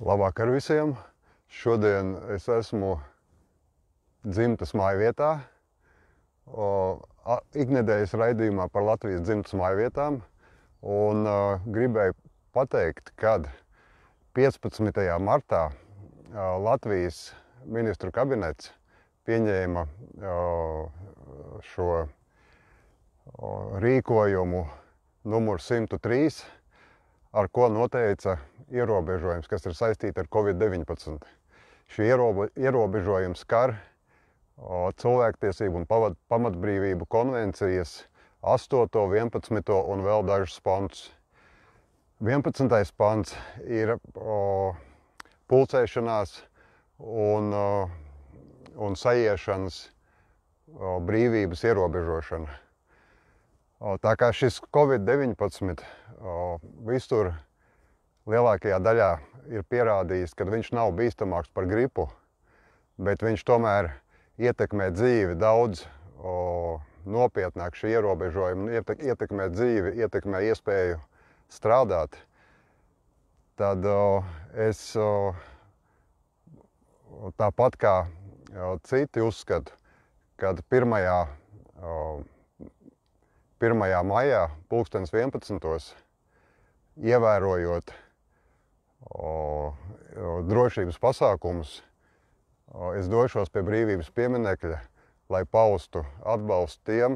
Labvakar visiem! Šodien es esmu dzimtas mājvietā, iknedēļas raidījumā par Latvijas dzimtas mājvietām. Un gribēju pateikt, kad 15. martā Latvijas ministru kabinets pieņēma šo rīkojumu numur 103, ar ko noteica ierobežojums, kas ir saistīti ar Covid-19. Šie ierobežojumi skar cilvēktiesību un pamatbrīvību konvencijas 8., 11. un vēl dažus pantus. 11. pants ir pulcēšanās un saiešanas brīvības ierobežošana. Tā kā šis Covid-19 visur lielākajā daļā ir pierādījis, ka viņš nav bīstamāks par gripu, bet viņš tomēr ietekmē dzīvi daudz nopietnāk. Šie ierobežojumi ietekmē dzīvi, ietekmē iespēju strādāt. Tad es tāpat kā citi uzskatu, kad 1. maijā 11. ievērojot drošības pasākumus, es došos pie brīvības pieminekļa, lai paustu atbalstu tiem,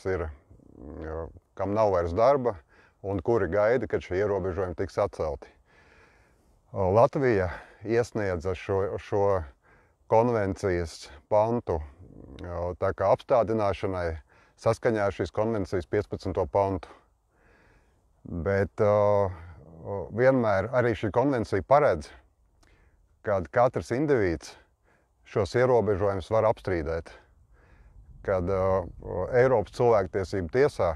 kam nav vairs darba un kuri gaida, kad šie ierobežojumi tiks atcelti. Latvija iesniedza šo konvencijas pantu tā kā apstādināšanai saskaņā ar šīs konvencijas 15. pantu. Bet vienmēr arī šī konvencija paredz, kad katrs indivīds šos ierobežojumus var apstrīdēt. Kad Eiropas cilvēktiesību tiesā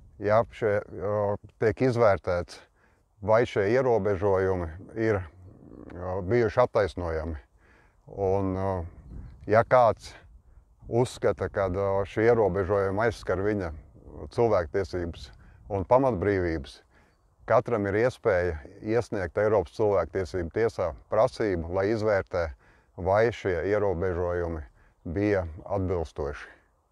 tiek izvērtēts, vai šie ierobežojumi ir bijuši attaisnojami. Un ja kāds uzskata, ka šie ierobežojumi aizskar viņa cilvēktiesības un pamatbrīvības, katram ir iespēja iesniegt Eiropas cilvēktiesību tiesā prasību, lai izvērtē, vai šie ierobežojumi bija atbilstoši.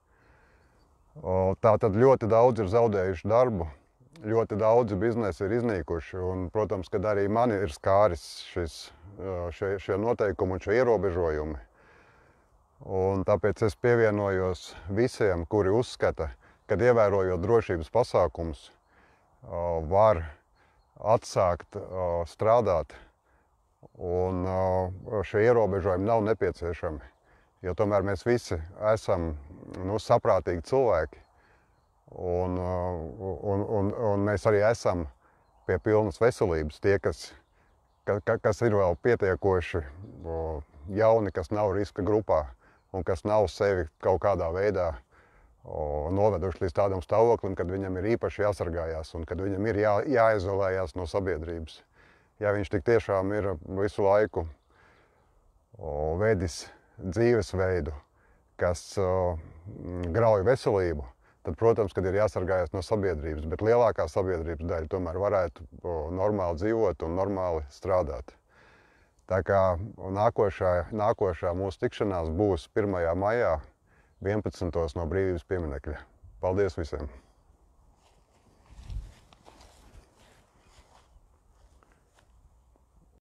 Tātad ļoti daudz ir zaudējuši darbu, ļoti daudzi biznesi ir iznīkuši, un, protams, kad arī mani ir skāris šie noteikumi un šie ierobežojumi. Un tāpēc es pievienojos visiem, kuri uzskata, ka ievērojot drošības pasākumus, var atsākt strādāt, un šie ierobežojumi nav nepieciešami. Jo tomēr mēs visi esam saprātīgi cilvēki, un mēs arī esam pie pilnas veselības. Tie, kas ir vēl pietiekoši jauni, kas nav riska grupā un kas nav sevi kaut kādā veidā noveduši līdz tādam stāvoklim, kad viņam ir īpaši jāsargājās un kad viņam ir jāizolējās no sabiedrības. Ja viņš tik tiešām ir visu laiku vedis dzīvesveidu, kas grauj veselību, tad, protams, kad ir jāsargājas no sabiedrības, bet lielākā sabiedrības daļa tomēr varētu normāli dzīvot un normāli strādāt. Tā kā nākošā mūsu tikšanās būs 1. maijā 11. no brīvības pieminekļa. Paldies visiem!